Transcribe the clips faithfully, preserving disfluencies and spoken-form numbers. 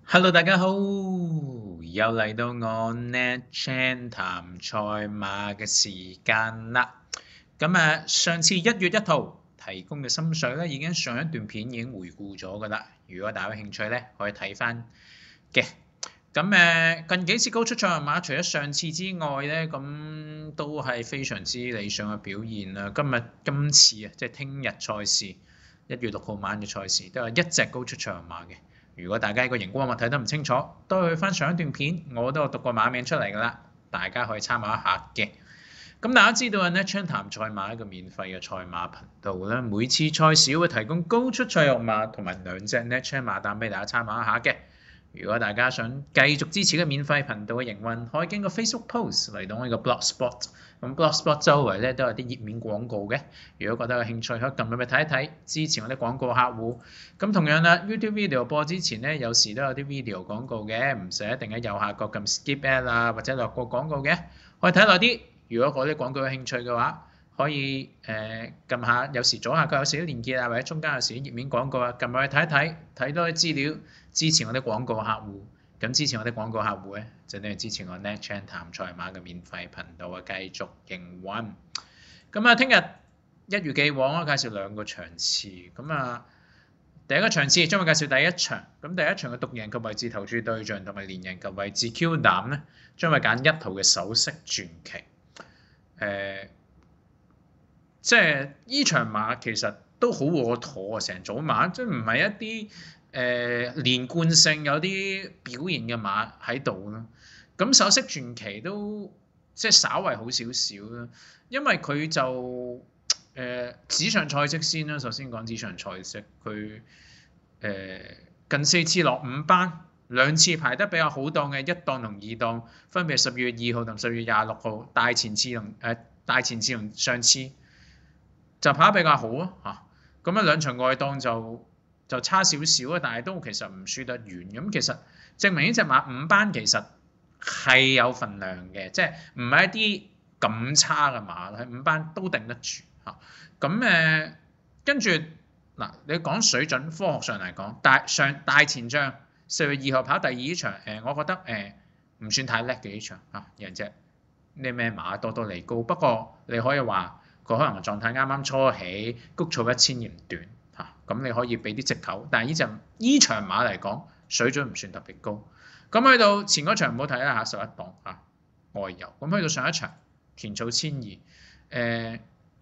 Hello，大家好，又嚟到我 Nat Chan 談賽馬嘅時間啦。咁啊，上次一月一號提供嘅心水咧，已經上一段片已經回顧咗噶啦。如果大家有興趣咧，可以睇翻嘅。咁誒，近幾次高出賽馬，除咗上次之外咧，咁都係非常之理想嘅表現啦。今日今次啊，即係聽日賽事，一月六號晚嘅賽事，都係一隻高出賽馬嘅。如果大家個熒光幕睇得唔清楚，都去翻上一段片，我都有讀過馬名出嚟㗎啦，大家可以參考一下嘅。咁大家知道啊，Nat Chan談賽馬一個免費嘅賽馬頻道咧，每次賽事會提供高出賽肉馬同埋兩隻 Nat Chan 馬單俾大家參考一下嘅。如果大家想繼續支持嘅免費頻道嘅營運，可以經過 Facebook post 嚟到我個 Blogspot。咁 Blogspot 周圍咧都有啲頁面廣告嘅，如果覺得有興趣，可以撳入去睇一睇，支持我啲廣告客戶。咁同樣啦 ，YouTube video 播之前咧，有時都有啲 video 廣告嘅，唔使一定喺右下角撳 skip ad 啊，或者略過廣告嘅，可以睇耐啲。如果嗰啲廣告有興趣嘅話，可以誒撳、呃、下，有時左下角有時啲連結啊，或者中間有時啲頁面廣告啊，撳入去睇一睇，睇多啲資料，支持我啲廣告客戶。咁支持我啲廣告客戶咧，就等於支持我 Nat Chan 談賽馬嘅免費頻道嘅繼續營運。咁啊，聽日一如既往，我介紹兩個場次。咁啊，第一個場次將會介紹第一場。咁第一場嘅獨贏及位置投注對象同埋連贏及位置 Q 膽咧，將會揀一號嘅首飾傳奇。誒、呃，即係依場馬其實都好和妥啊，成組馬，即係唔係一啲。誒、呃、連貫性有啲表現嘅馬喺度咯，咁首飾傳奇都即係稍為好少少啦，因為佢就誒、呃、紙上賽績先啦，首先講紙上賽績，佢誒、呃、近四次落五班，兩次排得比較好檔嘅一檔同二檔，分別係十月二號同十月廿六號，大前次同誒、呃、大前次同上次就跑得比較好啊嚇，咁啊兩場外檔就。就差少少啊，但係都其實唔輸得遠。咁其實證明呢隻馬五班其實係有份量嘅，即係唔係一啲咁差嘅馬，喺五班都頂得住嚇。咁誒跟住嗱，你講水準，科學上嚟講，大上大前仗四月二號跑第二場，誒、呃、我覺得誒唔、呃、算太叻嘅呢場嚇，人隻呢咩馬多多利高，不過你可以話佢可能狀態啱啱初起，谷草一千嫌短。嚇，咁你可以俾啲藉口，但係呢隻依場馬嚟講，水準唔算特別高。咁去到前嗰場唔好睇啦嚇，十一檔嚇外遊。咁去到上一場田草千二，誒、呃、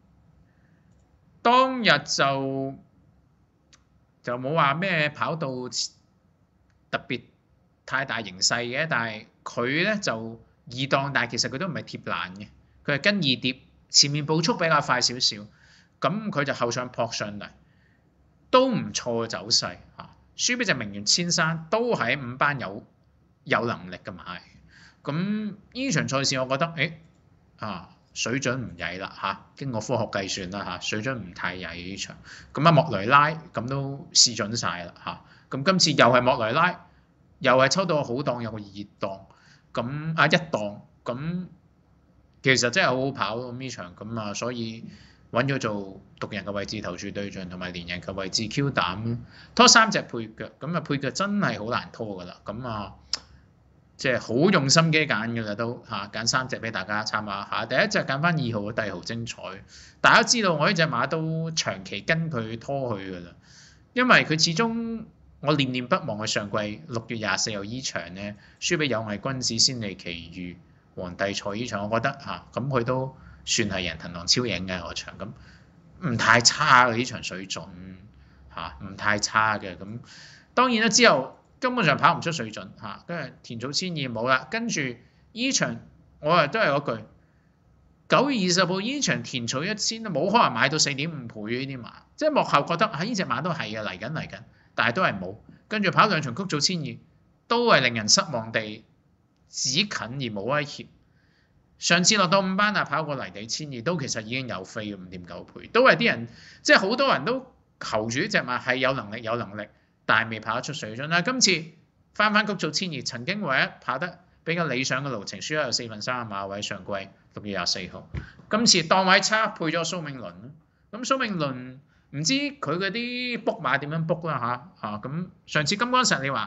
當日就就冇話咩跑到特別太大形勢嘅，但係佢咧就二檔，但係其實佢都唔係貼欄嘅，佢係跟二碟，前面步速比較快少少，咁佢就後上撲上嚟。都唔錯嘅走勢嚇，輸俾隻明月千山都喺五班有有能力嘅馬。咁呢場賽事我覺得誒啊水準唔曳啦嚇，經過科學計算啦嚇，水準唔太曳呢場。咁啊莫雷拉咁都試準晒啦嚇，咁今次又係莫雷拉，又係抽到個好檔有個熱檔，咁啊一檔咁其實真係好好跑咯呢場咁啊，所以。揾咗做獨贏嘅位置投注對象同埋連贏嘅位置 Q 膽，拖三隻配腳，咁啊配腳真係好難拖噶啦，咁啊即係好用心機揀噶啦都嚇，揀三隻俾大家參考下。第一隻揀翻二號嘅帝豪精彩，大家知道我呢隻馬都長期跟佢拖佢噶啦，因為佢始終我念念不忘佢上季六月廿四號依場咧，輸俾有藝君子先利奇遇皇帝賽依場，我覺得嚇咁佢都。算係人騰浪超影嘅嗰場，咁唔太差嘅呢場水準嚇，唔太差嘅咁。當然啦，之後根本上跑唔出水準嚇，跟住田草千二冇啦，跟住呢場我係都係嗰句，九月二十號呢場田草一千都冇可能買到四點五倍呢啲馬，即係幕後覺得喺呢隻馬都係嘅嚟緊嚟緊，但係都係冇。跟住跑兩場谷草千二都係令人失望地只近而冇威脅。上次落到五班啊，跑過泥地千二都其實已經有飛五點九倍，都係啲人即係好多人都求住呢隻馬係有能力有能力，但係未跑得出水準啦。今次翻翻谷草千二，曾經唯一跑得比較理想嘅路程，輸咗有四分三嘅馬位，上季六月廿四號。今次檔位差配咗蘇銘倫，咁蘇銘倫唔知佢嗰啲 book 馬點樣 book 啦嚇嚇咁。上次金剛石你話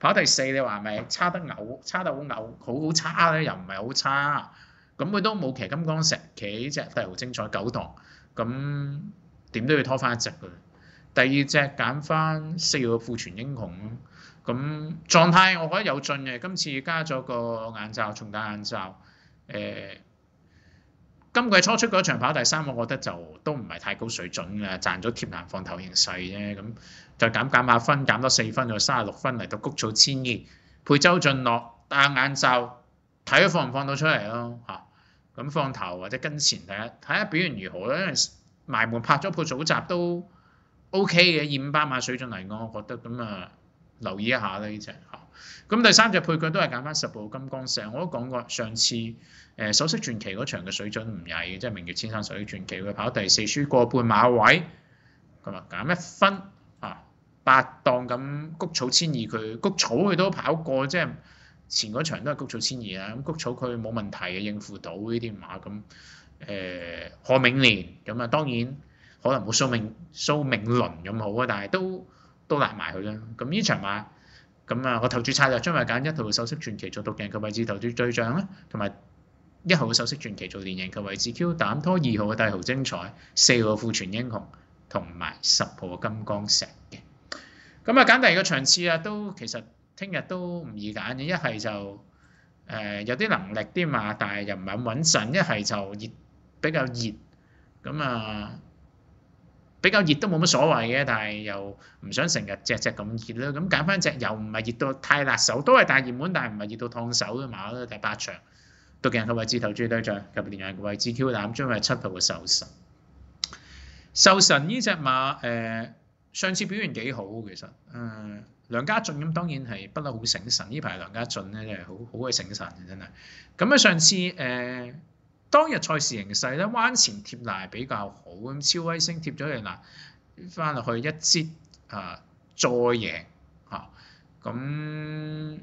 跑第四，你話係咪差得嘔，差得好嘔，好好差咧？又唔係好差。咁佢都冇騎金剛石，騎呢隻帝豪精彩九檔，咁點都要拖翻一隻㗎。第二隻揀翻四號庫存英雄咯。咁狀態我覺得有進嘅，今次加咗個眼罩，重戴眼罩。誒、呃，今季初出嗰場跑第三，我覺得就都唔係太高水準嘅，賺咗貼欄放頭形勢啫。咁就減減下分，減多四分，就三十六分嚟到谷草千二，配周俊樂戴眼罩，睇佢放唔放到出嚟咯嚇。咁放頭或者跟前睇下睇下表現如何咧，因為埋門拍咗鋪組集都 O K 嘅，二五百碼水準嚟講，我覺得咁啊。留意一下啦呢隻嚇，咁第三隻配腳都係揀翻十號金剛石，我都講過上次誒、呃、首飾傳奇嗰場嘅水準唔曳嘅，即係明月千山首飾傳奇佢跑第四輸過半馬位，咁啊減一分啊，八檔咁谷草千二佢谷草佢都跑過，即係前嗰場都係谷草千二啦，咁谷草佢冇問題嘅應付到呢啲馬咁誒賀銘年咁啊，當然可能冇蘇銘蘇銘倫咁好啊，但係都。都攔埋佢啦，咁呢場馬咁啊個投注策略將會揀一號首飾傳奇做獨贏嘅位置投注對象啦，同埋一號首飾傳奇做連贏嘅位置 Q 膽拖二號嘅帝豪精彩，四號庫存英雄同埋十號嘅金剛石嘅。咁啊揀第二個場次啊，都其實聽日都唔易揀嘅，一係就誒、呃、有啲能力啲馬，但係又唔係咁穩陣；一係就熱比較熱，咁啊。比較熱都冇乜所謂嘅，但係又唔想成日隻隻咁熱啦。咁揀翻隻又唔係熱到太辣手，都係大熱門，但係唔係熱到燙手嘅馬啦。第八場獨贏嘅位置投注對象及連贏嘅位置 Q 膽將係七號嘅壽神。壽神呢隻馬誒、呃、上次表現幾好其實，誒、呃、梁家俊咁當然係不嬲好醒神，呢排梁家俊咧真係好好鬼醒神真係。咁啊上次誒。呃當日賽事形勢咧，彎前貼欄比較好，咁超威星貼咗嚟嗱，翻落去一節啊，再贏嚇，咁、啊、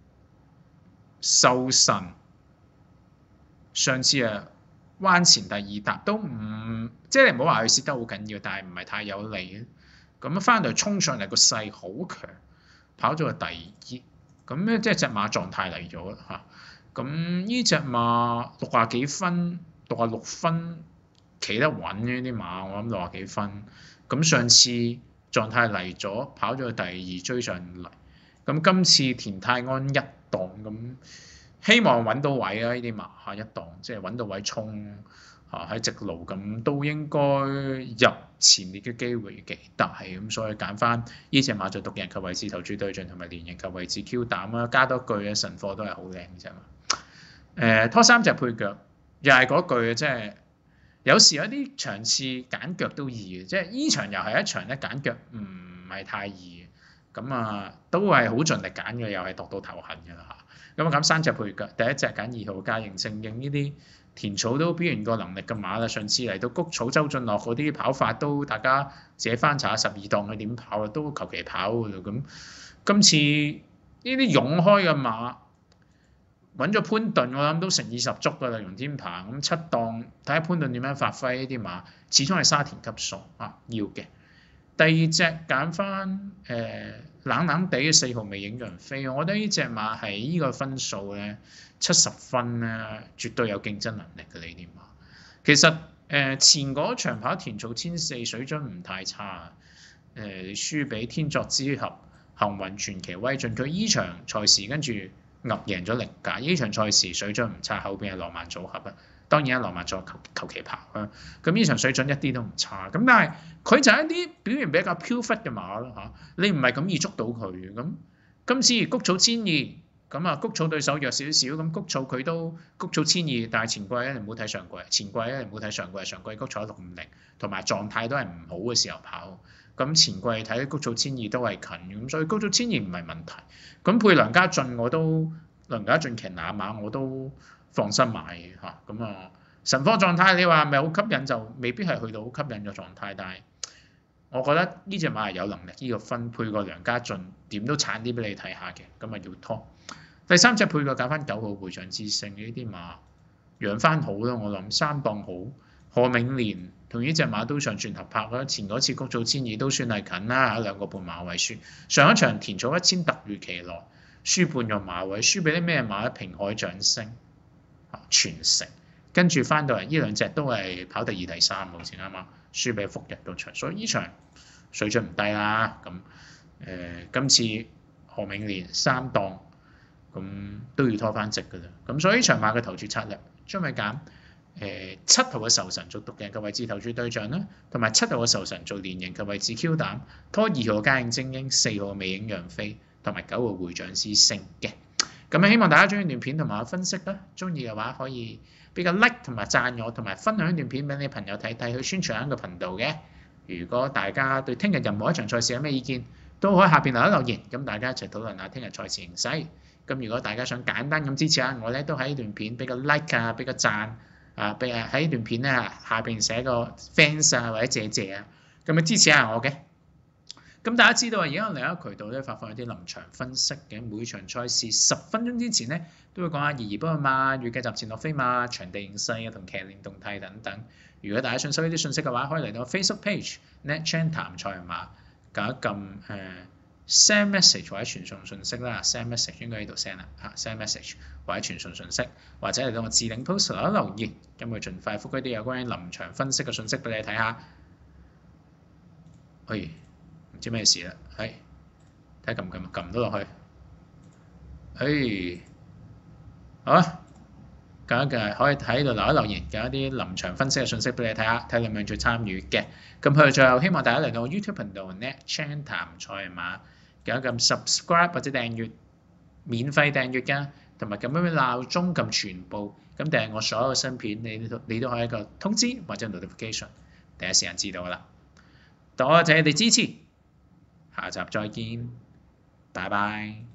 壽神上次啊彎前第二踏都唔，即係你唔好話佢蝕得好緊要，但係唔係太有利嘅，咁翻嚟衝上嚟個勢好強，跑咗個第二，咁咧即係隻馬狀態嚟咗啦嚇。咁呢隻馬六廿幾分，六廿六分企得穩呢啲馬，我諗六廿幾分。咁上次狀態嚟咗，跑咗去第二追上嚟。咁今次田泰安一檔咁，希望揾到位啊！呢啲馬下一檔，即係揾到位衝嚇喺直路咁，都應該入前列嘅機會幾大。咁所以揀翻呢隻馬就獨贏球位置投注對象同埋連贏球位置 Q 膽啦，加多句啊神貨都係好靚嘅啫嘛。誒、呃、拖三隻配腳，又係嗰句即係有時有啲場次揀腳都易嘅，即係依場又係一場咧揀腳唔係太易嘅，咁啊都係好盡力揀嘅，又係度到頭痕嘅啦嚇。咁啊揀三隻配腳，第一隻揀二號嘉盈正應呢啲田草都表現過能力嘅馬啦，上次嚟到谷草周俊樂嗰啲跑法都大家自己翻查下十二檔佢點跑啊，都求其跑嘅咁。今次呢啲湧開嘅馬。揾咗潘頓，我諗都誠意十足㗎啦，容天鵬咁七檔，睇下潘頓點樣發揮呢啲馬，始終係沙田級數啊，要嘅。第二隻揀翻誒冷冷地嘅四號未影人飛，我覺得呢隻馬係呢個分數咧七十分咧，絕對有競爭能力嘅呢啲馬。其實誒、呃、前嗰場跑田草千四水準唔太差，誒、呃、輸俾天作之合、幸運傳奇、威進，佢依場賽事跟住。噏贏咗力架，呢場賽事水準唔差，後邊係浪漫組合啊。當然啦，浪漫組合求求其跑啊。咁呢場水準一啲都唔差。咁但係佢就係一啲表現比較飄忽嘅馬咯嚇。你唔係咁易捉到佢嘅。咁今次谷草千二，咁啊谷草對手弱少少，咁谷草佢都谷草千二，但係前季咧你唔好睇上季，前季咧你唔好睇上季，上季谷草一六五零，同埋狀態都係唔好嘅時候跑。咁前季睇谷草千二都係近，咁所以谷草千二唔係問題。咁配梁家俊我都梁家俊騎那馬我都放心買嘅嚇。咁啊神科狀態你話係咪好吸引就未必係去到好吸引嘅狀態，但係我覺得呢隻馬係有能力，呢、這個分配個梁家俊點都鏟啲俾你睇下嘅，咁啊要拖。第三隻配個揀翻九號會長之星呢啲馬養翻好啦，我諗三檔好。賀銘年同呢隻馬都上轉合拍啦，前嗰次谷草千二都算係近啦，兩個半馬位輸。上一場田草一千突如其來， 輸半個馬位，輸俾啲咩馬咧？平海掌聲啊，傳承，跟住翻到嚟呢兩隻都係跑第二、第三，好似啱啱輸俾復日嗰場，所以呢場水準唔低啦。咁誒、呃，今次何明連三檔，咁都要拖翻直㗎啦。咁所以呢場馬嘅投注策略將會揀誒七號嘅仇神做獨贏嘅位置投注對象啦，同埋七號嘅仇神做連贏嘅位置 Q 膽，拖二號嘅嘉應精英，四號嘅美影讓飛，同埋九號會長之星嘅。咁希望大家中意段片同埋我分析啦，中意嘅話可以俾個 like 同埋讚我，同埋分享段片俾你朋友睇睇，去宣傳一個頻道嘅。如果大家對聽日任何一場賽事有咩意見，都可以下邊留一留言，咁大家一齊討論下聽日賽事形勢。咁如果大家想簡單咁支持下我咧，都喺段片俾個 like 啊，俾個讚啊，俾啊喺段片咧下邊寫個 fans 啊或者謝謝啊，咁啊支持下我嘅。咁大家知道啊，而家有另一個渠道咧發放一啲臨場分析嘅，每場賽事十分鐘之前咧都會講下移移波馬、預計集前落飛馬、場地形勢啊同騎練動態等等。如果大家想收呢啲信息嘅話，可以嚟到 Facebook page NetChan 談賽馬，撳一撳誒 send message 或者傳送信息啦 ，send message 應該喺度 send 啦嚇 ，send message 或者傳送信息，或者嚟到我置頂 post 留一留言，咁會盡快覆蓋啲有關於臨場分析嘅信息俾你睇下。哎〜唔知咩事啦，係睇撳撳撳到落去，誒好啊，咁嘅可以喺度留一留言，有一啲臨場分析嘅信息俾你睇下，睇你有冇興趣參與嘅。咁去最後希望大家嚟到我 YouTube 頻道 NetChan 談賽馬，撳一撳 subscribe 或者訂閱，免費訂閱㗎，同埋撳一撳鬧鐘撳全部，咁訂我所有新片，你都你都可以一個通知或者 notification 第一時間知道啦。多謝你哋支持。下集再見，拜拜。